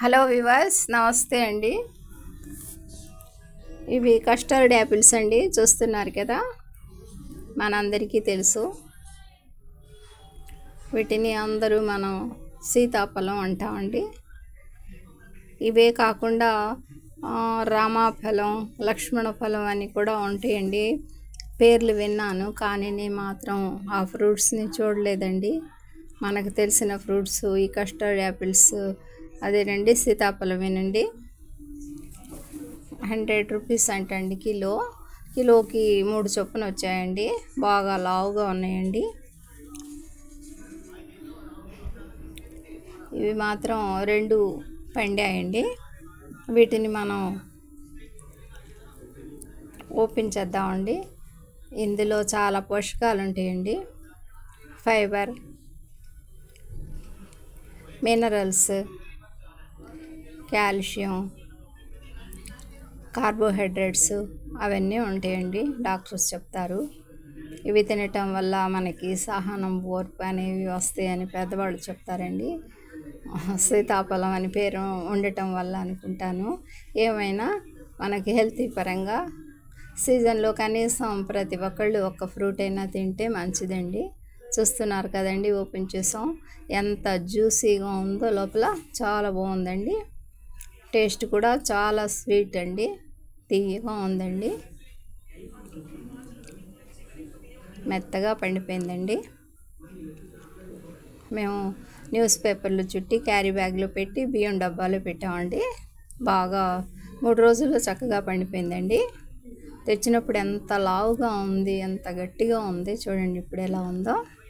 Hello viewers, నమస్తే అండి. ఇవి కస్టర్డ్ యాపిల్స్ అండి, చూస్తున్నారు కదా. మనందరికీ తెలుసు, వీటిని అందరూ మనం సీతాఫలం అంటామండి. ఇవే కాకుండా రామఫలం, లక్ష్మణ ఫలం అని కూడా ఉంటాయండి. పేర్లు విన్నాను, కానీ నేను మాత్రం ఆ ఫ్రూట్స్ని చూడలేదండి. మనకు తెలిసిన ఫ్రూట్స్ ఈ కస్టర్డ్ యాపిల్స్ అదేనండి, సీతాఫలమేనండి. 100 రూపీస్ అంటండి కిలోకి 3 చొప్పున వచ్చాయండి. బాగా లావుగా ఉన్నాయండి. ఇవి మాత్రం 2 పండాయండి. వీటిని మనం ఓపెన్ చేద్దామండి. ఇందులో చాలా పోషకాలు ఉంటాయండి. ఫైబర్, మినరల్స్, కాల్షియం, కార్బోహైడ్రేట్స్ అవన్నీ ఉంటాయండి, డాక్టర్స్ చెప్తారు. ఇవి తినటం వల్ల మనకి సహనం, ఓర్పు అనేవి వస్తాయని పెద్దవాళ్ళు చెప్తారండి. సీతాఫలం అని పేరు ఉండటం వల్ల అనుకుంటాను. ఏమైనా మనకి హెల్తీ పరంగా సీజన్లో కనీసం ప్రతి ఒక్కళ్ళు ఒక్క ఫ్రూట్ అయినా తింటే మంచిదండి. చూస్తున్నారు కదండి, ఓపెన్ చేసాం. ఎంత జ్యూసీగా ఉందో, లోపల చాలా బాగుందండి. టేస్ట్ కూడా చాలా స్వీట్ అండి, తీయగా ఉందండి. మెత్తగా పండిపోయిందండి. మేము న్యూస్ పేపర్లు చుట్టి క్యారీ బ్యాగ్లో పెట్టి బియ్యం డబ్బాలో పెట్టామండి. బాగా 3 రోజుల్లో చక్కగా పండిపోయిందండి. తెచ్చినప్పుడు ఎంత లావుగా ఉంది, ఎంత గట్టిగా ఉంది చూడండి ఇప్పుడు ఎలా ఉందో.